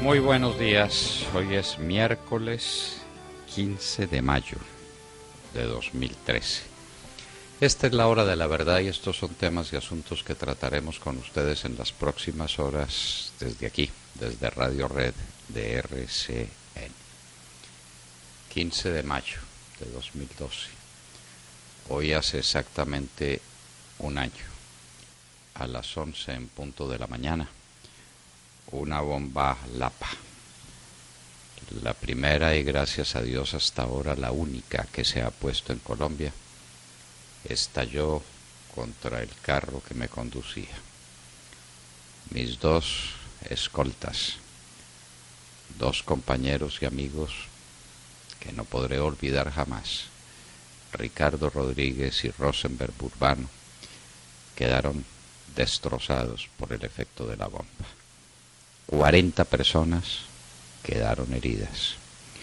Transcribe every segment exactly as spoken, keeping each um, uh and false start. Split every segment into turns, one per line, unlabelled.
Muy buenos días, hoy es miércoles quince de mayo de dos mil trece. Esta es la hora de la verdad y estos son temas y asuntos que trataremos con ustedes en las próximas horas desde aquí, desde Radio Red de R C N. quince de mayo de dos mil doce. Hoy hace exactamente un año, a las once en punto de la mañana, una bomba Lapa, la primera y gracias a Dios hasta ahora la única que se ha puesto en Colombia, estalló contra el carro que me conducía. Mis dos escoltas, dos compañeros y amigos que no podré olvidar jamás, Ricardo Rodríguez y Rosenberg Urbano, quedaron destrozados por el efecto de la bomba. cuarenta personas quedaron heridas.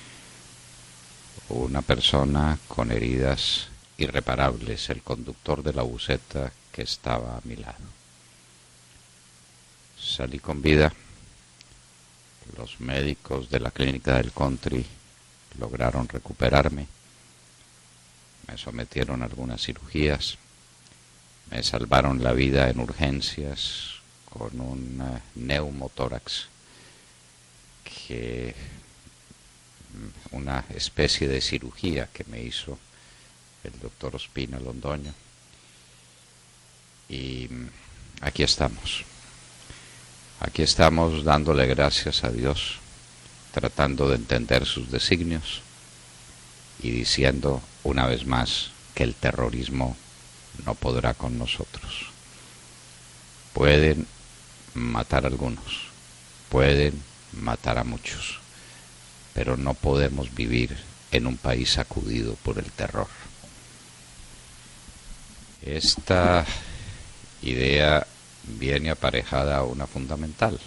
Una persona con heridas irreparables, el conductor de la buseta que estaba a mi lado. Salí con vida. Los médicos de la clínica del Country lograron recuperarme. Me sometieron a algunas cirugías. Me salvaron la vida en urgencias con un uh, neumotórax, que una especie de cirugía que me hizo el doctor Ospina Londoño. Y aquí estamos, aquí estamos dándole gracias a Dios, tratando de entender sus designios y diciendo una vez más que el terrorismo no podrá con nosotros. Pueden matar a algunos, pueden matar a muchos, pero no podemos vivir en un país sacudido por el terror. Esta idea viene aparejada a una fundamental.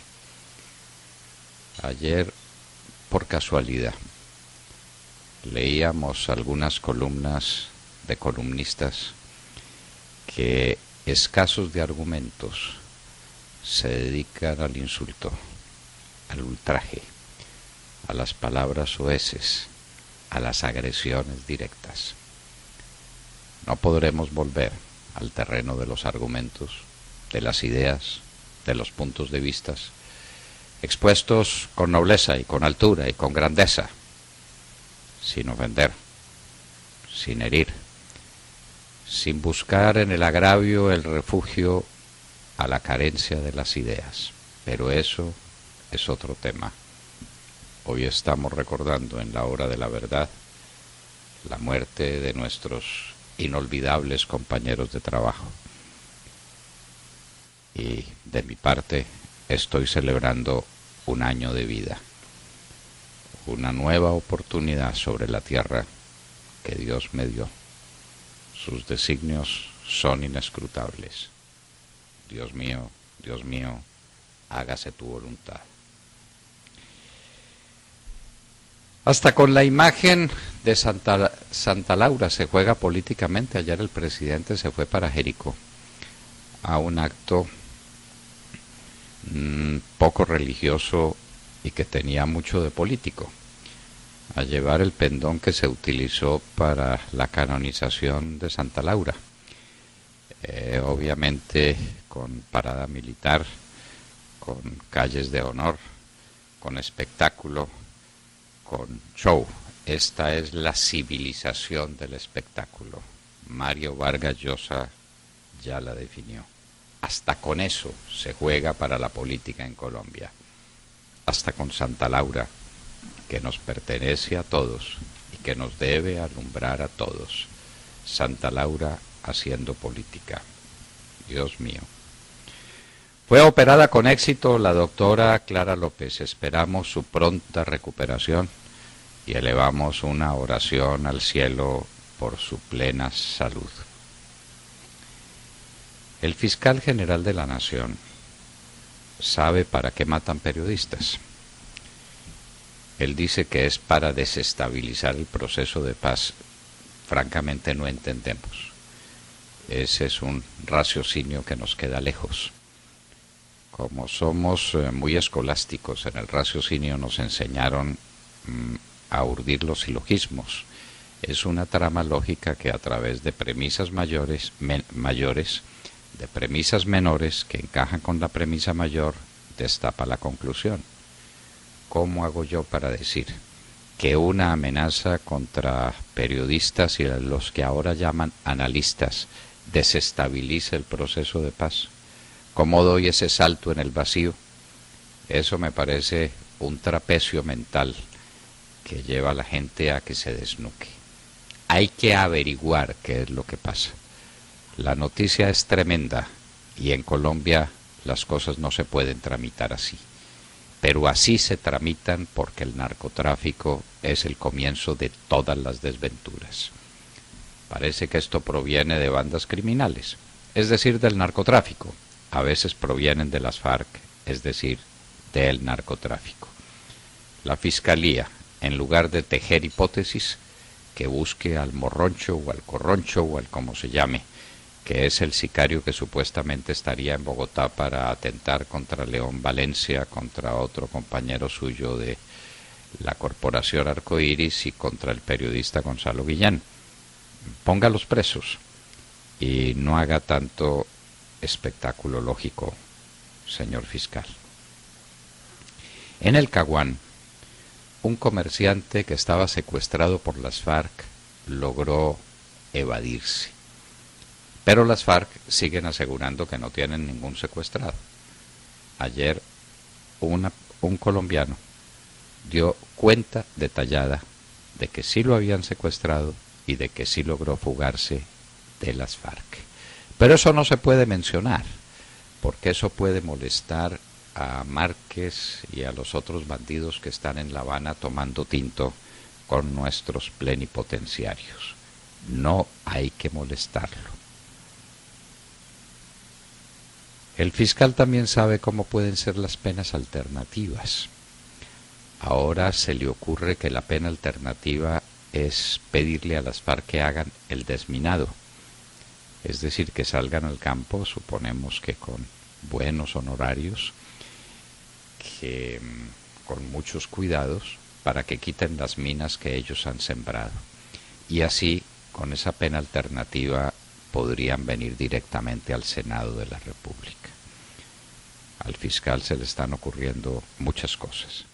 Ayer, por casualidad, leíamos algunas columnas de columnistas que, escasos de argumentos, se dedican al insulto, al ultraje, a las palabras soeces, a las agresiones directas. No podremos volver al terreno de los argumentos, de las ideas, de los puntos de vista, expuestos con nobleza y con altura y con grandeza, sin ofender, sin herir, sin buscar en el agravio el refugio a la carencia de las ideas. Pero eso es otro tema. Hoy estamos recordando en la hora de la verdad la muerte de nuestros inolvidables compañeros de trabajo. Y de mi parte estoy celebrando un año de vida, una nueva oportunidad sobre la tierra que Dios me dio. Sus designios son inescrutables. Dios mío, Dios mío, hágase tu voluntad. Hasta con la imagen de Santa, Santa Laura se juega políticamente. Ayer el presidente se fue para Jericó a un acto mmm, poco religioso y que tenía mucho de político, a llevar el pendón que se utilizó para la canonización de Santa Laura. Eh, obviamente con parada militar, con calles de honor, con espectáculo, con show. Esta es la civilización del espectáculo. Mario Vargas Llosa ya la definió. Hasta con eso se juega para la política en Colombia. Hasta con Santa Laura, que nos pertenece a todos y que nos debe alumbrar a todos. Santa Laura haciendo política. Dios mío. Fue operada con éxito la doctora Clara López. Esperamos su pronta recuperación y elevamos una oración al cielo por su plena salud. El fiscal general de la Nación sabe para qué matan periodistas. Él dice que es para desestabilizar el proceso de paz. Francamente no entendemos. Ese es un raciocinio que nos queda lejos. Como somos eh, muy escolásticos en el raciocinio, nos enseñaron mm, a urdir los silogismos. Es una trama lógica que a través de premisas mayores, men, mayores, de premisas menores que encajan con la premisa mayor, destapa la conclusión. ¿Cómo hago yo para decir que una amenaza contra periodistas y los que ahora llaman analistas desestabilice el proceso de paz? ¿Cómo doy ese salto en el vacío? Eso me parece un trapecio mental que lleva a la gente a que se desnuque. Hay que averiguar qué es lo que pasa. La noticia es tremenda y en Colombia las cosas no se pueden tramitar así. Pero así se tramitan porque el narcotráfico es el comienzo de todas las desventuras. Parece que esto proviene de bandas criminales, es decir, del narcotráfico. A veces provienen de las FARC, es decir, del narcotráfico. La Fiscalía, en lugar de tejer hipótesis, que busque al morroncho o al corroncho o al como se llame, que es el sicario que supuestamente estaría en Bogotá para atentar contra León Valencia, contra otro compañero suyo de la Corporación Arcoíris y contra el periodista Gonzalo Guillén. Póngalos presos y no haga tanto espectáculo lógico, señor fiscal. En el Caguán, un comerciante que estaba secuestrado por las FARC logró evadirse. Pero las FARC siguen asegurando que no tienen ningún secuestrado. Ayer una, un colombiano dio cuenta detallada de que sí lo habían secuestrado y de que sí logró fugarse de las FARC. Pero eso no se puede mencionar, porque eso puede molestar a Márquez y a los otros bandidos que están en La Habana tomando tinto con nuestros plenipotenciarios. No hay que molestarlo. El fiscal también sabe cómo pueden ser las penas alternativas. Ahora se le ocurre que la pena alternativa es pedirle a las FARC que hagan el desminado. Es decir, que salgan al campo, suponemos que con buenos honorarios, que con muchos cuidados, para que quiten las minas que ellos han sembrado. Y así, con esa pena alternativa, podrían venir directamente al Senado de la República. Al fiscal se le están ocurriendo muchas cosas.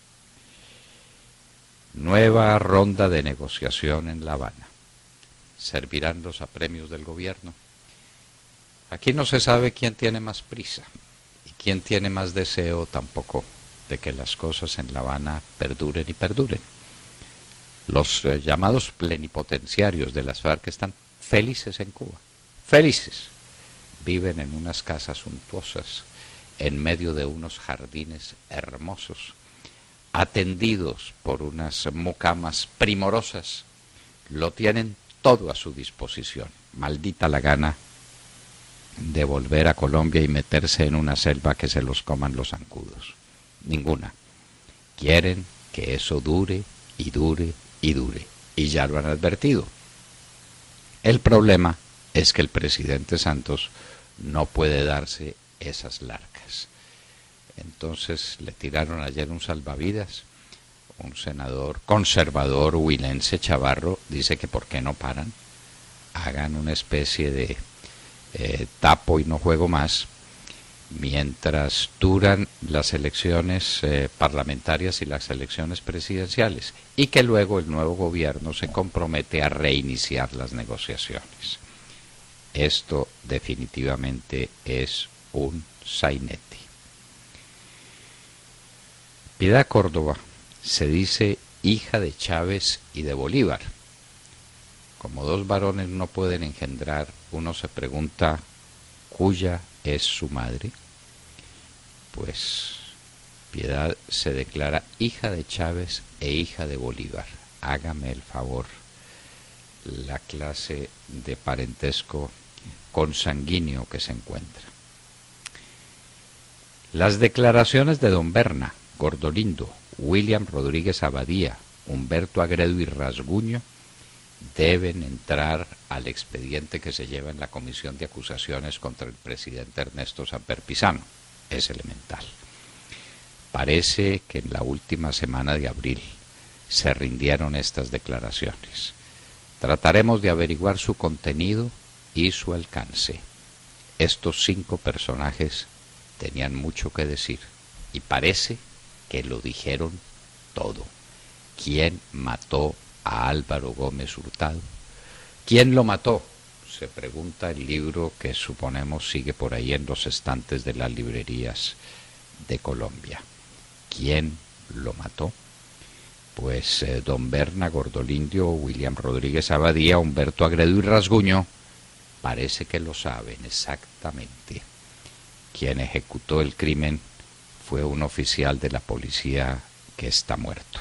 Nueva ronda de negociación en La Habana. ¿Servirán los apremios del gobierno? Aquí no se sabe quién tiene más prisa y quién tiene más deseo tampoco de que las cosas en La Habana perduren y perduren. Los eh, llamados plenipotenciarios de las FARC están felices en Cuba, felices. Viven en unas casas suntuosas, en medio de unos jardines hermosos, atendidos por unas mucamas primorosas. Lo tienen todo a su disposición. Maldita la gana de volver a Colombia y meterse en una selva que se los coman los zancudos. Ninguna. Quieren que eso dure y dure y dure. Y ya lo han advertido. El problema es que el presidente Santos no puede darse esas largas. Entonces le tiraron ayer un salvavidas. Un senador conservador huilense, Chavarro, dice que por qué no paran, hagan una especie de eh, tapo y no juego más, mientras duran las elecciones eh, parlamentarias y las elecciones presidenciales, y que luego el nuevo gobierno se compromete a reiniciar las negociaciones. Esto definitivamente es un sainete. Piedad Córdoba se dice hija de Chávez y de Bolívar. Como dos varones no pueden engendrar, uno se pregunta ¿cuya es su madre? Pues Piedad se declara hija de Chávez e hija de Bolívar. Hágame el favor, la clase de parentesco consanguíneo que se encuentra. Las declaraciones de don Berna, Gordolindo, William Rodríguez Abadía, Humberto Agredo y Rasguño deben entrar al expediente que se lleva en la Comisión de Acusaciones contra el presidente Ernesto Samper Pizano. es elemental. Parece que en la última semana de abril se rindieron estas declaraciones. Trataremos de averiguar su contenido y su alcance. Estos cinco personajes tenían mucho que decir y parece que lo dijeron todo. ¿Quién mató a Álvaro Gómez Hurtado? ¿Quién lo mató? Se pregunta el libro que suponemos sigue por ahí en los estantes de las librerías de Colombia. ¿Quién lo mató? Pues eh, don Berna Gordolindio, William Rodríguez Abadía, Humberto Agredo y Rasguño parece que lo saben exactamente. Quien ejecutó el crimen fue un oficial de la policía que está muerto.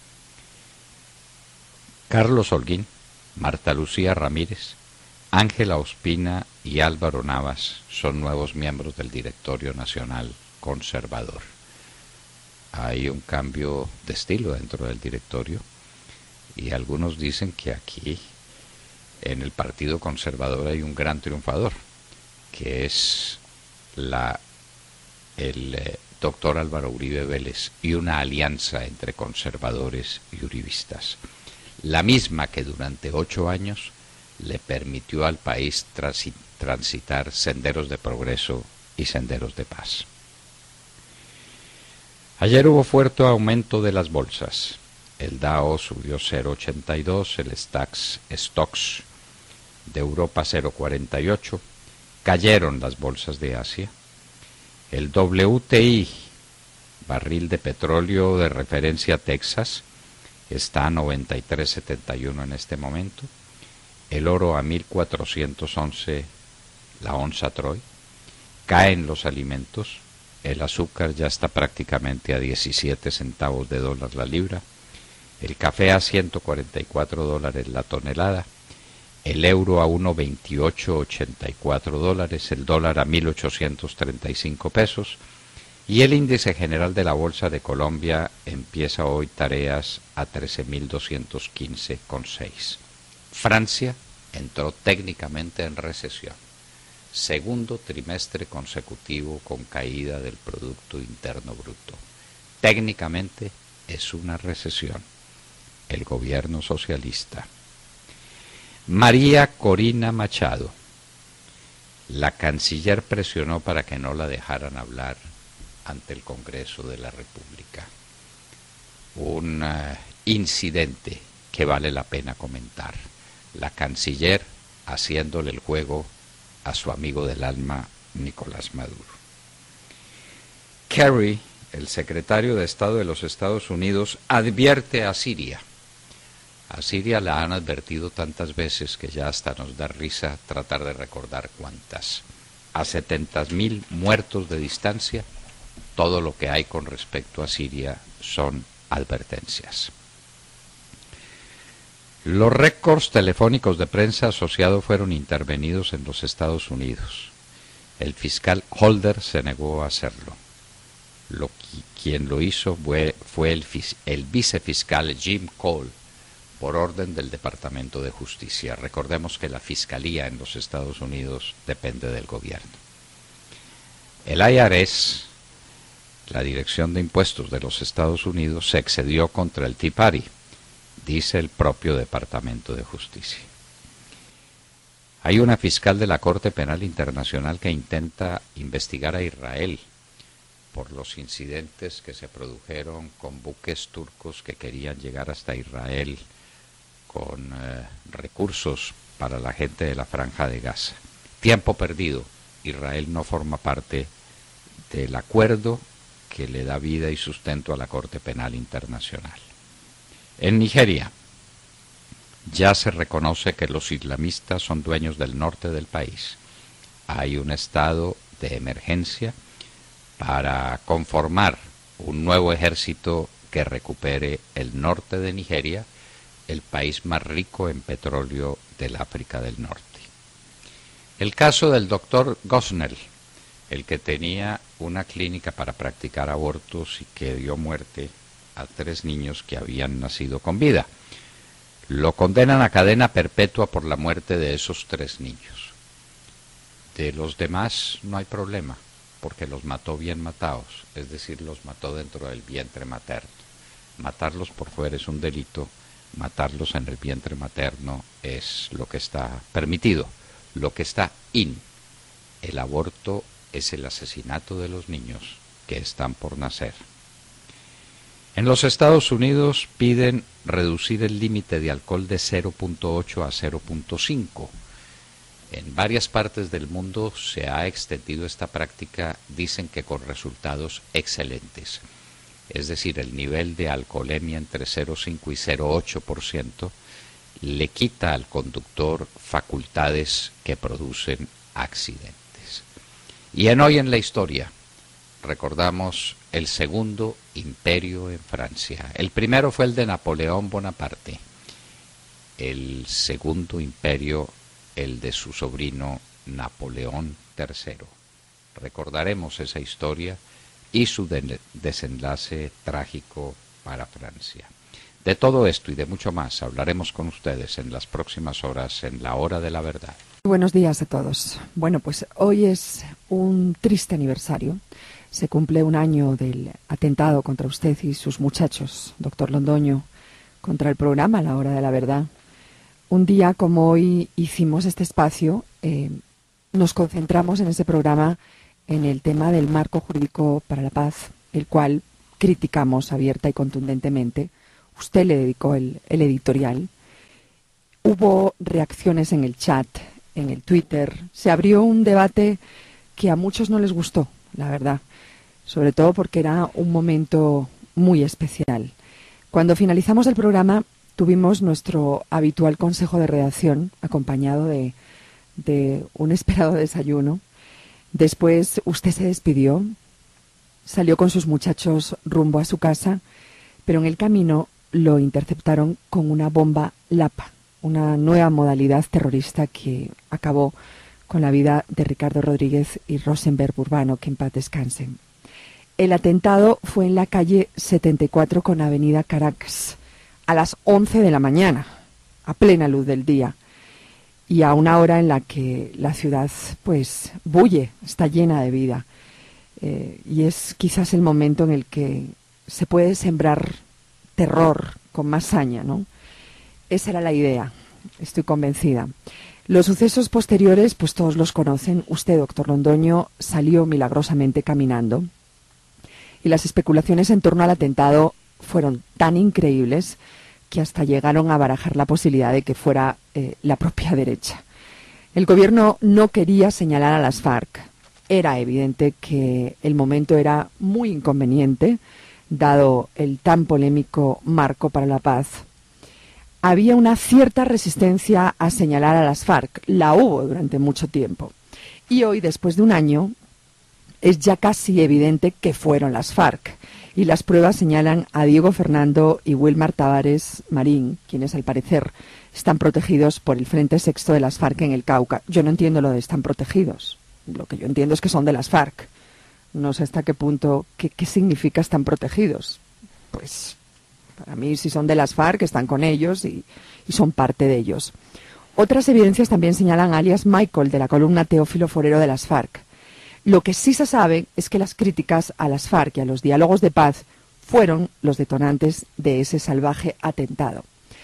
Carlos Holguín, Marta Lucía Ramírez, Ángela Ospina y Álvaro Navas son nuevos miembros del Directorio Nacional Conservador. Hay un cambio de estilo dentro del directorio y algunos dicen que aquí en el Partido Conservador hay un gran triunfador, que es la, el eh, doctor Álvaro Uribe Vélez y una alianza entre conservadores y uribistas, la misma que durante ocho años le permitió al país transitar senderos de progreso y senderos de paz. Ayer hubo fuerte aumento de las bolsas. El Dow subió cero coma ochenta y dos, el Stax Stocks de Europa cero coma cuarenta y ocho, cayeron las bolsas de Asia. El W T I, barril de petróleo de referencia Texas, está a noventa y tres coma setenta y uno en este momento. El oro a mil cuatrocientos once la onza Troy. Caen los alimentos. El azúcar ya está prácticamente a diecisiete centavos de dólar la libra. El café a ciento cuarenta y cuatro dólares la tonelada. El euro a uno veintiocho ochenta y cuatro dólares. El dólar a mil ochocientos treinta y cinco pesos. Y el índice general de la Bolsa de Colombia empieza hoy tareas a trece mil doscientos quince coma seis. Francia entró técnicamente en recesión. Segundo trimestre consecutivo con caída del Producto Interno Bruto. Técnicamente es una recesión. El gobierno socialista. María Corina Machado. La canciller presionó para que no la dejaran hablar ante el Congreso de la República. Un uh, incidente que vale la pena comentar. La canciller haciéndole el juego a su amigo del alma, Nicolás Maduro. Kerry, el secretario de Estado de los Estados Unidos, advierte a Siria. A Siria la han advertido tantas veces que ya hasta nos da risa tratar de recordar cuántas. A setenta mil muertos de distancia, todo lo que hay con respecto a Siria son advertencias. Los récords telefónicos de prensa asociados fueron intervenidos en los Estados Unidos. El fiscal Holder se negó a hacerlo. Lo, quien lo hizo fue, fue el, el vicefiscal Jim Cole, por orden del Departamento de Justicia. Recordemos que la Fiscalía en los Estados Unidos depende del gobierno. El I R S, la Dirección de Impuestos de los Estados Unidos, se excedió contra el Tea Party, dice el propio Departamento de Justicia. Hay una fiscal de la Corte Penal Internacional que intenta investigar a Israel por los incidentes que se produjeron con buques turcos que querían llegar hasta Israel con eh, recursos para la gente de la Franja de Gaza. Tiempo perdido. Israel no forma parte del acuerdo que le da vida y sustento a la Corte Penal Internacional. En Nigeria ya se reconoce que los islamistas son dueños del norte del país. Hay un estado de emergencia para conformar un nuevo ejército que recupere el norte de Nigeria, el país más rico en petróleo del África del Norte. El caso del doctor Gosnell, el que tenía una clínica para practicar abortos y que dio muerte a tres niños que habían nacido con vida. Lo condenan a cadena perpetua por la muerte de esos tres niños. De los demás no hay problema, porque los mató bien matados, es decir, los mató dentro del vientre materno. Matarlos por fuera es un delito, matarlos en el vientre materno es lo que está permitido, lo que está in. El aborto es el asesinato de los niños que están por nacer. En los Estados Unidos piden reducir el límite de alcohol de cero punto ocho a cero punto cinco. En varias partes del mundo se ha extendido esta práctica, dicen que con resultados excelentes. Es decir, el nivel de alcoholemia entre cero punto cinco y cero punto ocho por ciento le quita al conductor facultades que producen accidentes. Y en Hoy en la Historia recordamos el segundo imperio en Francia. El primero fue el de Napoleón Bonaparte. El segundo imperio, el de su sobrino Napoleón tercero. Recordaremos esa historia y su de desenlace trágico para Francia. De todo esto y de mucho más hablaremos con ustedes en las próximas horas en La Hora de la Verdad.
Buenos días a todos. Bueno, pues hoy es un triste aniversario. Se cumple un año del atentado contra usted y sus muchachos, doctor Londoño, contra el programa La Hora de la Verdad. Un día como hoy hicimos este espacio, eh, nos concentramos en ese programa en el tema del marco jurídico para la paz, el cual criticamos abierta y contundentemente. Usted le dedicó el, el editorial. Hubo reacciones en el chat, en el Twitter. Se abrió un debate que a muchos no les gustó, la verdad. Sobre todo porque era un momento muy especial. Cuando finalizamos el programa tuvimos nuestro habitual consejo de redacción acompañado de, de un esperado desayuno. Después usted se despidió, salió con sus muchachos rumbo a su casa, pero en el camino lo interceptaron con una bomba Lapa, una nueva modalidad terrorista que acabó con la vida de Ricardo Rodríguez y Rosenberg Burbano, que en paz descansen. El atentado fue en la calle setenta y cuatro con Avenida Caracas, a las once de la mañana, a plena luz del día, y a una hora en la que la ciudad pues bulle, está llena de vida. Eh, y es quizás el momento en el que se puede sembrar terror con más saña, ¿no? Esa era la idea, estoy convencida. Los sucesos posteriores, pues todos los conocen. Usted, doctor Londoño, salió milagrosamente caminando. Y las especulaciones en torno al atentado fueron tan increíbles que hasta llegaron a barajar la posibilidad de que fuera eh, la propia derecha. El gobierno no quería señalar a las FARC. Era evidente que el momento era muy inconveniente, dado el tan polémico marco para la paz. Había una cierta resistencia a señalar a las FARC. La hubo durante mucho tiempo. Y hoy, después de un año, es ya casi evidente que fueron las FARC. Y las pruebas señalan a Diego Fernando y Wilmar Tavares Marín, quienes al parecer están protegidos por el Frente Sexto de las FARC en el Cauca. Yo no entiendo lo de están protegidos. Lo que yo entiendo es que son de las FARC. No sé hasta qué punto, qué, qué significa están protegidos. Pues para mí si son de las FARC están con ellos y, y son parte de ellos. Otras evidencias también señalan a alias Michael de la columna Teófilo Forero de las FARC. Lo que sí se sabe es que las críticas a las FARC y a los diálogos de paz fueron los detonantes de ese salvaje atentado.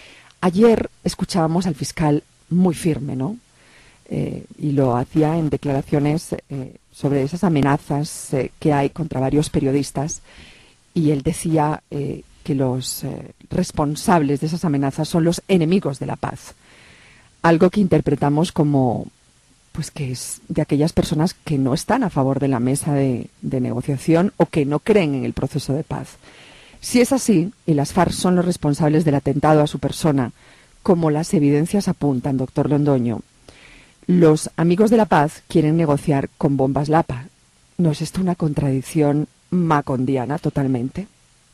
Ayer escuchábamos al fiscal muy firme, ¿no? Eh, y lo hacía en declaraciones eh, sobre esas amenazas eh, que hay contra varios periodistas, y él decía eh, que los eh, responsables de esas amenazas son los enemigos de la paz. Algo que interpretamos como pues que es de aquellas personas que no están a favor de la mesa de, de negociación o que no creen en el proceso de paz. Si es así, y las FARC son los responsables del atentado a su persona, como las evidencias apuntan, doctor Londoño, los amigos de la paz quieren negociar con bombas Lapa. ¿No es esto una contradicción macondiana totalmente?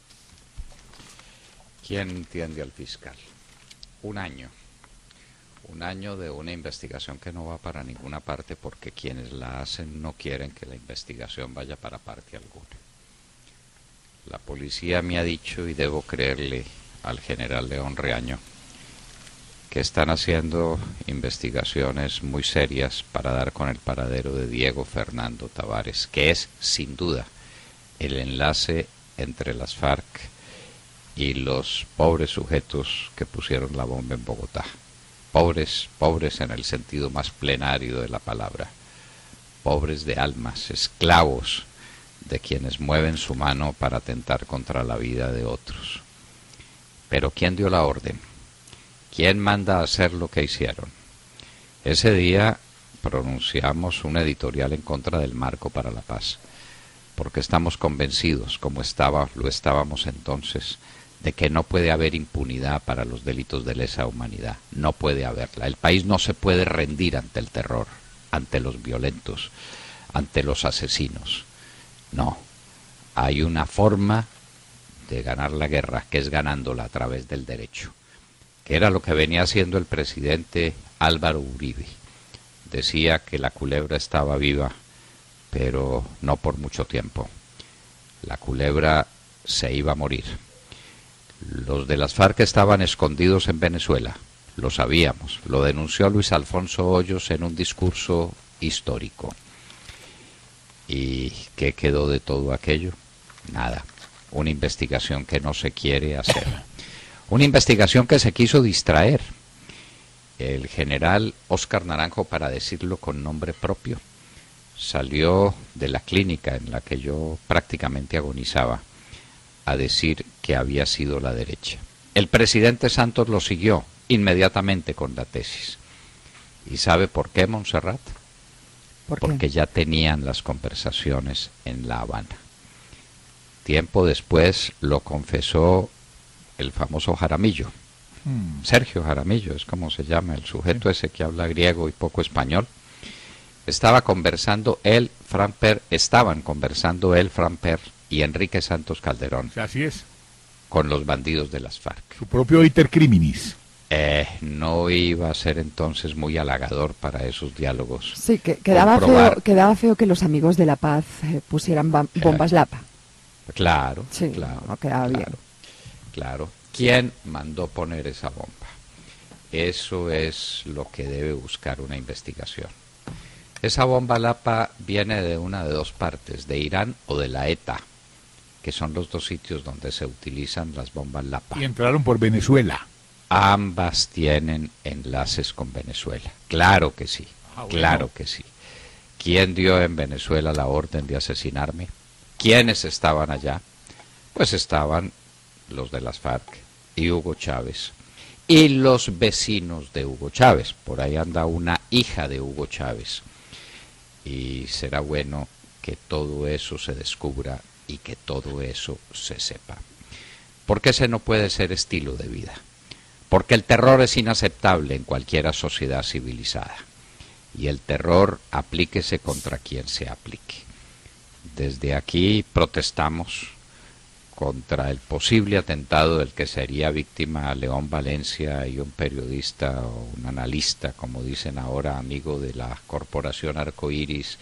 ¿Quién entiende al fiscal? Un año. Un año de una investigación que no va para ninguna parte porque quienes la hacen no quieren que la investigación vaya para parte alguna. La policía me ha dicho, y debo creerle al general León Reaño, que que están haciendo investigaciones muy serias para dar con el paradero de Diego Fernando Tavares, que es, sin duda, el enlace entre las FARC y los pobres sujetos que pusieron la bomba en Bogotá. Pobres, pobres en el sentido más plenario de la palabra. Pobres de almas, esclavos de quienes mueven su mano para atentar contra la vida de otros. Pero ¿quién dio la orden? ¿Quién manda a hacer lo que hicieron? Ese día pronunciamos un editorial en contra del Marco para la Paz, porque estamos convencidos, como estaba, lo estábamos entonces, de que no puede haber impunidad para los delitos de lesa humanidad. No puede haberla. El país no se puede rendir ante el terror, ante los violentos, ante los asesinos. No. Hay una forma de ganar la guerra, que es ganándola a través del derecho, que era lo que venía haciendo el presidente Álvaro Uribe. Decía que la culebra estaba viva, pero no por mucho tiempo. La culebra se iba a morir. Los de las FARC estaban escondidos en Venezuela, lo sabíamos, lo denunció Luis Alfonso Hoyos en un discurso histórico. ¿Y qué quedó de todo aquello? Nada. Una investigación que no se quiere hacer. Una investigación que se quiso distraer. El general Óscar Naranjo, para decirlo con nombre propio, salió de la clínica en la que yo prácticamente agonizaba a decir que había sido la derecha. El presidente Santos lo siguió inmediatamente con la tesis. ¿Y sabe por qué, Montserrat?
¿Por qué?
Porque ya tenían las conversaciones en La Habana. Tiempo después lo confesó el famoso Jaramillo, hmm. Sergio Jaramillo, es como se llama, el sujeto ese que habla griego y poco español. Estaba conversando él, Fran Per, estaban conversando él, Fran Per y Enrique Santos Calderón.
Así es.
Con los bandidos de las FARC.
Su propio iter criminis.
Eh, no iba a ser entonces muy halagador para esos diálogos.
Sí, que quedaba feo, quedaba feo que los amigos de la paz eh, pusieran bombas eh, Lapa.
Claro,
sí,
claro.
No quedaba
claro,
bien.
Claro. ¿Quién mandó poner esa bomba? Eso es lo que debe buscar una investigación. Esa bomba Lapa viene de una de dos partes, de Irán o de la ETA, que son los dos sitios donde se utilizan las bombas Lapa.
Y entraron por Venezuela.
Ambas tienen enlaces con Venezuela. Claro que sí, ah, bueno. claro que sí. ¿Quién dio en Venezuela la orden de asesinarme? ¿Quiénes estaban allá? Pues estaban los de las FARC y Hugo Chávez. Y los vecinos de Hugo Chávez. Por ahí anda una hija de Hugo Chávez. Y será bueno que todo eso se descubra y que todo eso se sepa. Porque ese no puede ser estilo de vida. Porque el terror es inaceptable en cualquier sociedad civilizada. Y el terror aplíquese contra quien se aplique. Desde aquí protestamos contra el posible atentado del que sería víctima León Valencia y un periodista o un analista, como dicen ahora, amigo de la Corporación Arcoíris,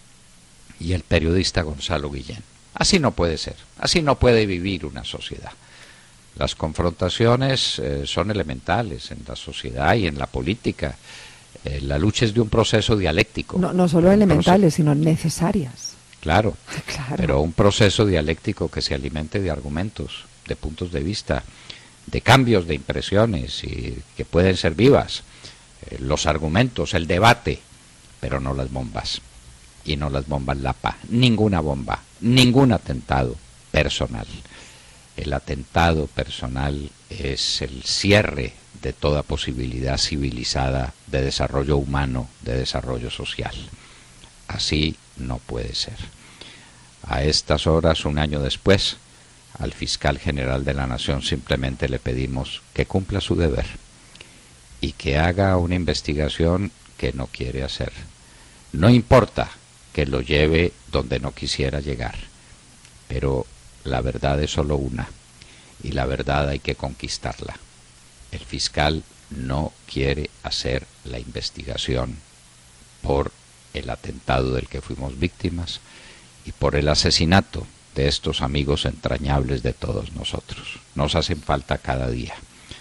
y el periodista Gonzalo Guillén. Así no puede ser, así no puede vivir una sociedad. Las confrontaciones eh, son elementales en la sociedad y en la política. Eh, la lucha es de un proceso dialéctico.
No, no solo elementales, sino necesarias.
Claro,
claro,
pero un proceso dialéctico que se alimente de argumentos, de puntos de vista, de cambios de impresiones y que pueden ser vivas. Eh, los argumentos, el debate, pero no las bombas. Y no las bombas Lapa. Ninguna bomba, ningún atentado personal. El atentado personal es el cierre de toda posibilidad civilizada de desarrollo humano, de desarrollo social. Así no puede ser. A estas horas, un año después, al fiscal general de la Nación simplemente le pedimos que cumpla su deber y que haga una investigación que no quiere hacer. No importa que lo lleve donde no quisiera llegar, pero la verdad es solo una, y la verdad hay que conquistarla. El fiscal no quiere hacer la investigación por el atentado del que fuimos víctimas y por el asesinato de estos amigos entrañables de todos nosotros. Nos hacen falta cada día.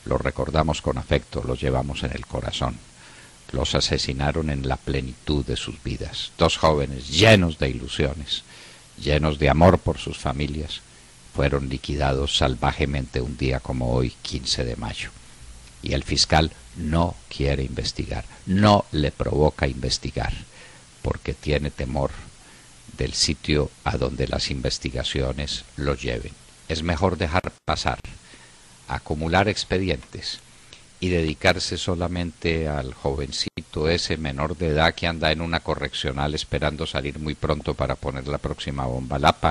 Los recordamos con afecto, los llevamos en el corazón. Los asesinaron en la plenitud de sus vidas. Dos jóvenes llenos de ilusiones, llenos de amor por sus familias, fueron liquidados salvajemente un día como hoy, quince de mayo. Y el fiscal no quiere investigar, no le provoca investigar, porque tiene temor del sitio a donde las investigaciones los lleven. Es mejor dejar pasar, acumular expedientes y dedicarse solamente al jovencito ese menor de edad que anda en una correccional esperando salir muy pronto para poner la próxima bomba lapa,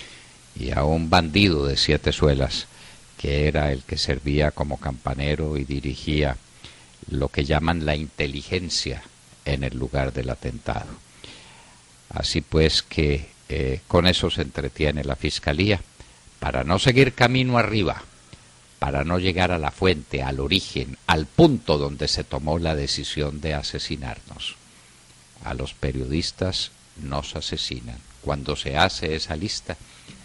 y a un bandido de siete suelas que era el que servía como campanero y dirigía lo que llaman la inteligencia en el lugar del atentado. Así pues que eh, con eso se entretiene la Fiscalía, para no seguir camino arriba, para no llegar a la fuente, al origen, al punto donde se tomó la decisión de asesinarnos. A los periodistas nos asesinan. Cuando se hace esa lista,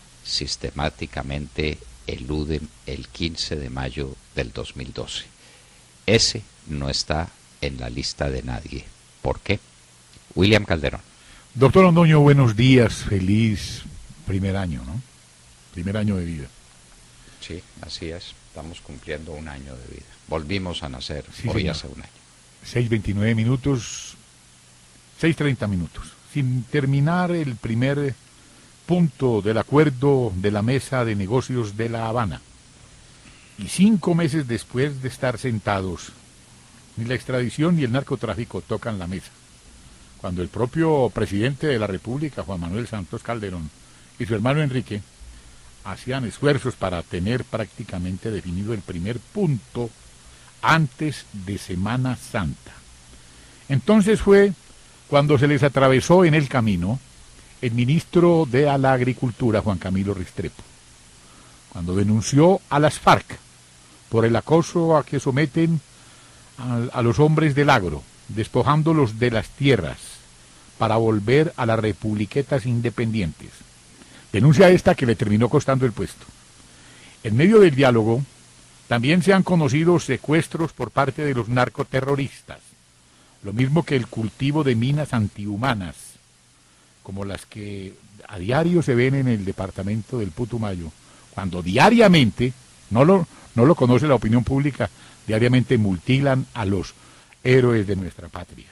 sistemáticamente eluden el quince de mayo del dos mil doce. Ese no está en la lista de nadie. ¿Por qué? William Calderón.
Doctor Londoño, buenos días, feliz primer año, ¿no? Primer año de vida.
Sí, así es. Estamos cumpliendo un año de vida. Volvimos a nacer
Sí,
hoy
señor.
hace un año.
seis veintinueve minutos, seis treinta minutos. Sin terminar el primer punto del acuerdo de la mesa de negocios de La Habana. Y cinco meses después de estar sentados, ni la extradición ni el narcotráfico tocan la mesa. Cuando el propio presidente de la República, Juan Manuel Santos Calderón, y su hermano Enrique, hacían esfuerzos para tener prácticamente definido el primer punto antes de Semana Santa. Entonces fue cuando se les atravesó en el camino el ministro de la Agricultura, Juan Camilo Restrepo, cuando denunció a las FARC por el acoso a que someten a, a los hombres del agro, despojándolos de las tierras para volver a las republiquetas independientes. Denuncia esta que le terminó costando el puesto. En medio del diálogo, también se han conocido secuestros por parte de los narcoterroristas, lo mismo que el cultivo de minas antihumanas, como las que a diario se ven en el departamento del Putumayo, cuando diariamente, no lo, no lo conoce la opinión pública, diariamente mutilan a los héroes de nuestra patria.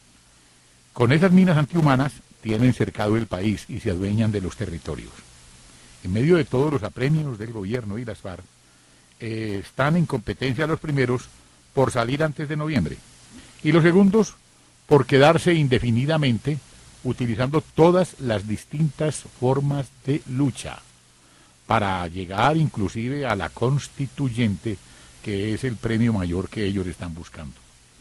Con esas minas antihumanas tienen cercado el país y se adueñan de los territorios. En medio de todos los apremios del gobierno y las FARC, eh, están en competencia los primeros por salir antes de noviembre y los segundos por quedarse indefinidamente utilizando todas las distintas formas de lucha para llegar inclusive a la constituyente, que es el premio mayor que ellos están buscando.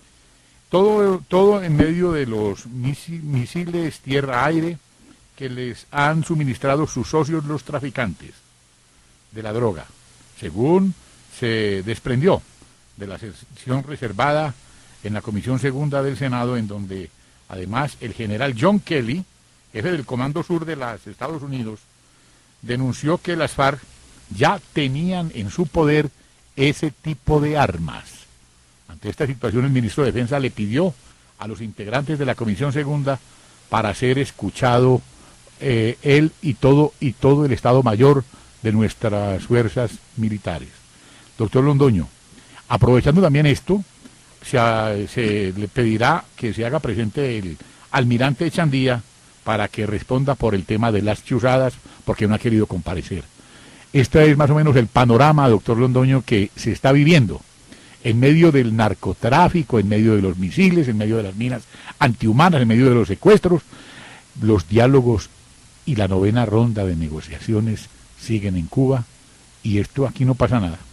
Todo, todo en medio de los misiles tierra-aire que les han suministrado sus socios los traficantes de la droga, según se desprendió de la sesión reservada en la Comisión Segunda del Senado, en donde además el general John Kelly, jefe del Comando Sur de los Estados Unidos, denunció que las FARC ya tenían en su poder ese tipo de armas. Ante esta situación, el ministro de Defensa le pidió a los integrantes de la Comisión Segunda para ser escuchado eh, él y todo, y todo el Estado Mayor de nuestras fuerzas militares. Doctor Londoño, aprovechando también esto, se, se le pedirá que se haga presente el almirante Echandía para que responda por el tema de las chuzadas, porque no ha querido comparecer. Este es más o menos el panorama, doctor Londoño, que se está viviendo en medio del narcotráfico, en medio de los misiles, en medio de las minas antihumanas, en medio de los secuestros. Los diálogos y la novena ronda de negociaciones siguen en Cuba, y esto aquí no pasa nada.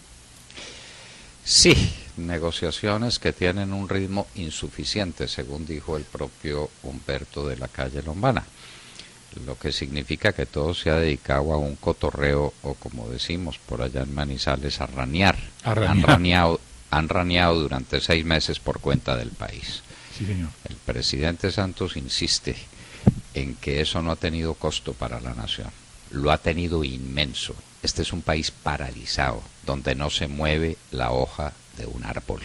Sí, negociaciones que tienen un ritmo insuficiente, según dijo el propio Humberto de la Calle Lombana, lo que significa que todo se ha dedicado a un cotorreo, o como decimos por allá en Manizales, a ranear.
A ranear.
Han raneado, han raneado durante seis meses por cuenta del país.
Sí, señor.
El presidente Santos insiste en que eso no ha tenido costo para la nación, lo ha tenido inmenso. Este es un país paralizado, donde no se mueve la hoja de un árbol.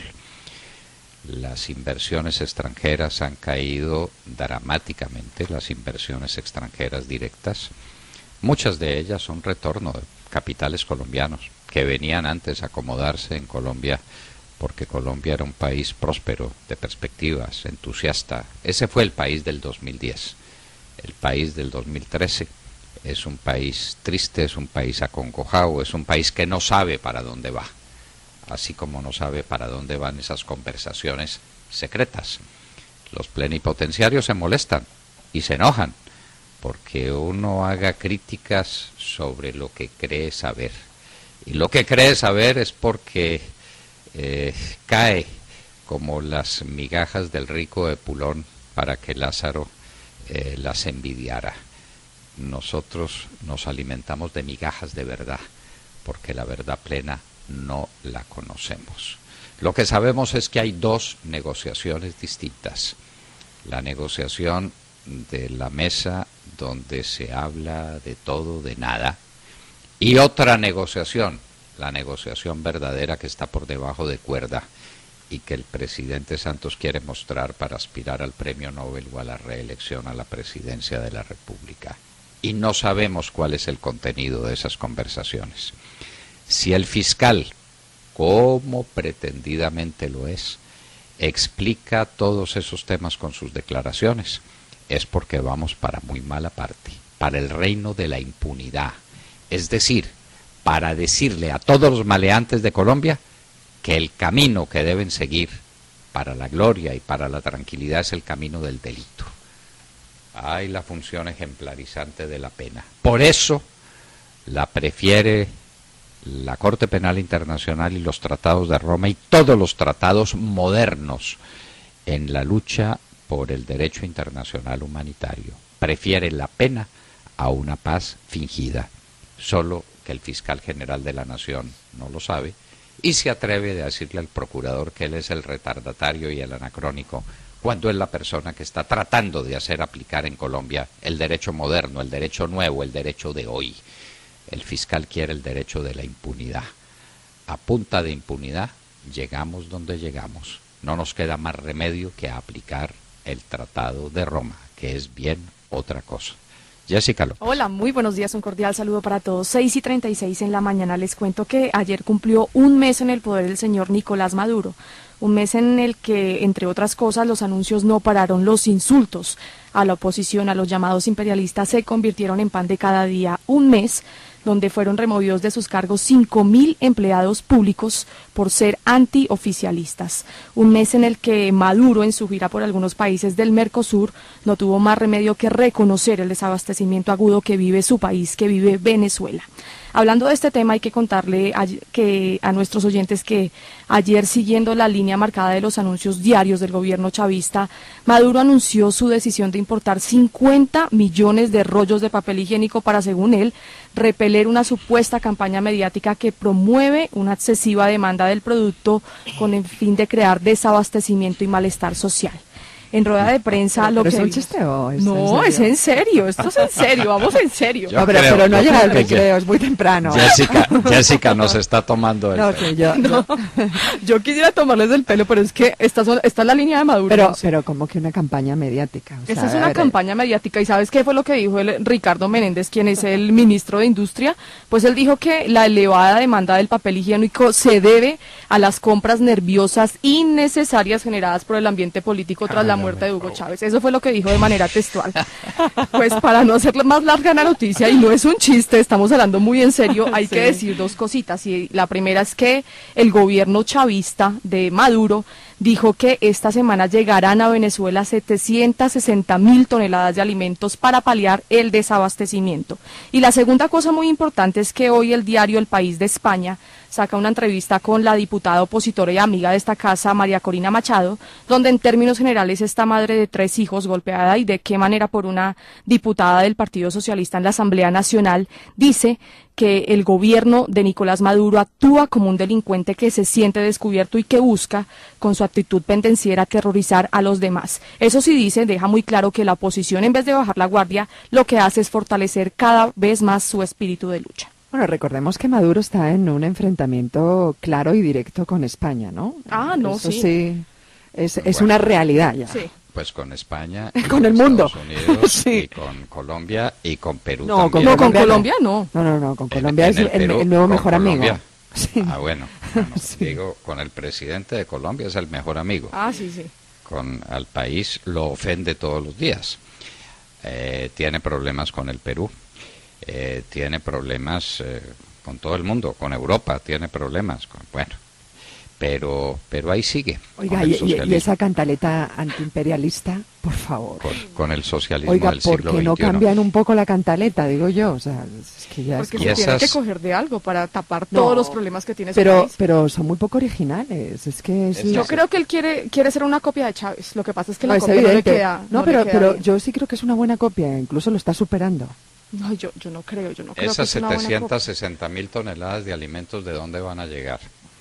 Las inversiones extranjeras han caído dramáticamente, las inversiones extranjeras directas. Muchas de ellas son retorno de capitales colombianos que venían antes a acomodarse en Colombia porque Colombia era un país próspero, de perspectivas, entusiasta. Ese fue el país del dos mil diez. El país del dos mil trece es un país triste, es un país acongojado, es un país que no sabe para dónde va, así como no sabe para dónde van esas conversaciones secretas. Los plenipotenciarios se molestan y se enojan porque uno haga críticas sobre lo que cree saber. Y lo que cree saber es porque eh, cae como las migajas del rico Epulón para que Lázaro eh, las envidiara. Nosotros nos alimentamos de migajas de verdad, porque la verdad plena no la conocemos. Lo que sabemos es que hay dos negociaciones distintas. La negociación de la mesa donde se habla de todo, de nada, y otra negociación, la negociación verdadera que está por debajo de cuerda y que el presidente Santos quiere mostrar para aspirar al premio Nobel o a la reelección a la presidencia de la República. Y no sabemos cuál es el contenido de esas conversaciones. Si el fiscal, como pretendidamente lo es, explica todos esos temas con sus declaraciones, es porque vamos para muy mala parte, para el reino de la impunidad. Es decir, para decirle a todos los maleantes de Colombia que el camino que deben seguir para la gloria y para la tranquilidad es el camino del delito. Hay la función ejemplarizante de la pena. Por eso la prefiere la Corte Penal Internacional y los tratados de Roma y todos los tratados modernos en la lucha por el derecho internacional humanitario. Prefiere la pena a una paz fingida. Solo que el fiscal general de la Nación no lo sabe y se atreve a decirle al procurador que él es el retardatario y el anacrónico, cuando es la persona que está tratando de hacer aplicar en Colombia el derecho moderno, el derecho nuevo, el derecho de hoy. El fiscal quiere el derecho de la impunidad. A punta de impunidad llegamos donde llegamos. No nos queda más remedio que aplicar el Tratado de Roma, que es bien otra cosa. Jessica López.
Hola, muy buenos días, un cordial saludo para todos. seis y treinta y seis en la mañana. Les cuento que ayer cumplió un mes en el poder el señor Nicolás Maduro. Un mes en el que, entre otras cosas, los anuncios no pararon, los insultos a la oposición, a los llamados imperialistas, se convirtieron en pan de cada día. Un mes donde fueron removidos de sus cargos cinco mil empleados públicos por ser antioficialistas. Un mes en el que Maduro, en su gira por algunos países del Mercosur, no tuvo más remedio que reconocer el desabastecimiento agudo que vive su país, que vive Venezuela. Hablando de este tema, hay que contarle a, que, a nuestros oyentes que ayer, siguiendo la línea marcada de los anuncios diarios del gobierno chavista, Maduro anunció su decisión de importar cincuenta millones de rollos de papel higiénico para, según él, repeler una supuesta campaña mediática que promueve una excesiva demanda del producto con el fin de crear desabastecimiento y malestar social. En rueda de prensa lo
¿Pero
que...
¿Es un chiste o es
No,
en serio?
es en serio, esto es en serio, vamos en serio.
No, pero,
creo,
pero no ha
yo
llegado el
creo que-
recreo, es muy temprano.
Jessica, Jessica nos está tomando el
No,
pelo.
sí, yo,
No, yo quisiera tomarles del pelo, pero es que esta, son- esta es la línea de Maduro.
pero,
no sé.
pero como que una campaña mediática. o sea,
Esta es
a
una
ver,
campaña mediática, y ¿sabes qué fue lo que dijo el Ricardo Menéndez, quien es el ministro de Industria? Pues él dijo que la elevada demanda del papel higiénico se debe a las compras nerviosas innecesarias generadas por el ambiente político tras la muerte de Hugo Chávez. Eso fue lo que dijo de manera textual. Pues para no hacer más larga la noticia, y no es un chiste, estamos hablando muy en serio, hay
Sí.
que decir dos cositas. Y la primera es que el gobierno chavista de Maduro dijo que esta semana llegarán a Venezuela setecientas sesenta mil toneladas de alimentos para paliar el desabastecimiento. Y la segunda cosa muy importante es que hoy el diario El País de España saca una entrevista con la diputada opositora y amiga de esta casa, María Corina Machado, donde en términos generales esta madre de tres hijos golpeada y de qué manera por una diputada del Partido Socialista en la Asamblea Nacional, dice que el gobierno de Nicolás Maduro actúa como un delincuente que se siente descubierto y que busca, con su actitud pendenciera, aterrorizar a los demás. Eso sí dice, deja muy claro que la oposición, en vez de bajar la guardia, lo que hace es fortalecer cada vez más su espíritu de lucha.
Bueno, recordemos que Maduro está en un enfrentamiento claro y directo con España, ¿no?
Ah, no,
Eso
sí.
sí, es, es
Bueno,
una realidad ya.
Sí.
Pues con España,
Con
y con
el mundo.
Estados Unidos,
Sí.
y con Colombia y con Perú
No, con
también.
No, con
Colombia
Colombia no.
No, no, no, con
En-
Colombia
en
es el, el-
Perú,
el nuevo
con
mejor
Colombia.
amigo. Sí.
Ah, bueno, bueno,
Sí.
digo, con el presidente de Colombia es el mejor amigo.
Ah, sí, sí.
Con al país lo ofende todos los días. Eh, tiene problemas con el Perú, eh, tiene problemas eh, con todo el mundo, con Europa tiene problemas, con, bueno, pero pero ahí sigue.
Oiga,
con el
y, y- y
socialismo,
esa cantaleta antiimperialista, por favor.
con, con el socialismo
Oiga,
del
¿por
siglo
qué no
veintiuno.
cambian un poco la cantaleta? Digo yo, o sea, es que ya es
Porque
Y
se tiene que
esas-
coger de algo para tapar
No,
todos los problemas que tiene su
pero,
país.
pero son muy poco originales, es que es
Es-
la-
Yo creo que él quiere quiere ser una copia de Chávez. Lo que pasa es que
no,
la
es
copia no le
evidente.
queda.
No,
no
pero,
le queda
pero
bien.
yo sí creo que es una buena copia, incluso lo está superando.
No, yo, yo no creo, yo no creo
Esas
que es una buena
setecientas
copia.
sesenta mil toneladas de alimentos, ¿de dónde van a llegar?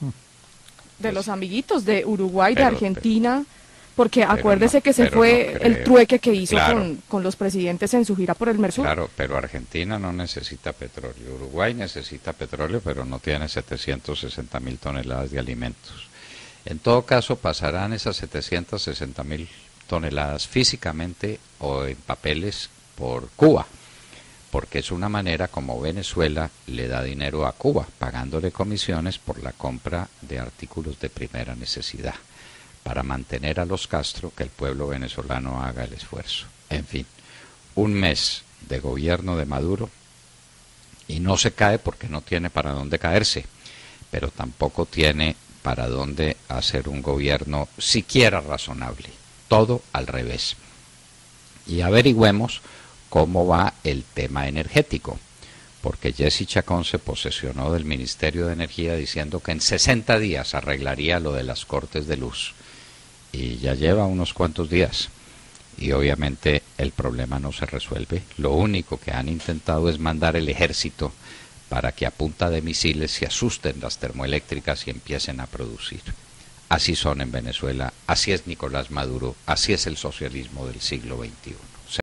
De los amiguitos de Uruguay,
Pero-
de Argentina, porque
pero
acuérdese
no-
que se
pero
fue
no creo.
el trueque que hizo
Claro.
con, con los presidentes en su gira por el Mercosur.
Claro, pero Argentina no necesita petróleo. Uruguay necesita petróleo, pero no tiene setecientas sesenta mil toneladas de alimentos. En todo caso, pasarán esas setecientas sesenta mil toneladas físicamente o en papeles por Cuba, porque es una manera como Venezuela le da dinero a Cuba, pagándole comisiones por la compra de artículos de primera necesidad, para mantener a los Castro, que el pueblo venezolano haga el esfuerzo. En fin, un mes de gobierno de Maduro y no se cae porque no tiene para dónde caerse, pero tampoco tiene para dónde hacer un gobierno siquiera razonable, todo al revés. Y averigüemos cómo va el tema energético, porque Jessy Chacón se posesionó del Ministerio de Energía diciendo que en sesenta días arreglaría lo de las cortes de luz, y ya lleva unos cuantos días, y obviamente el problema no se resuelve. Lo único que han intentado es mandar el ejército para que a punta de misiles se asusten las termoeléctricas y empiecen a producir. Así son en Venezuela, así es Nicolás Maduro, así es el socialismo del siglo veintiuno.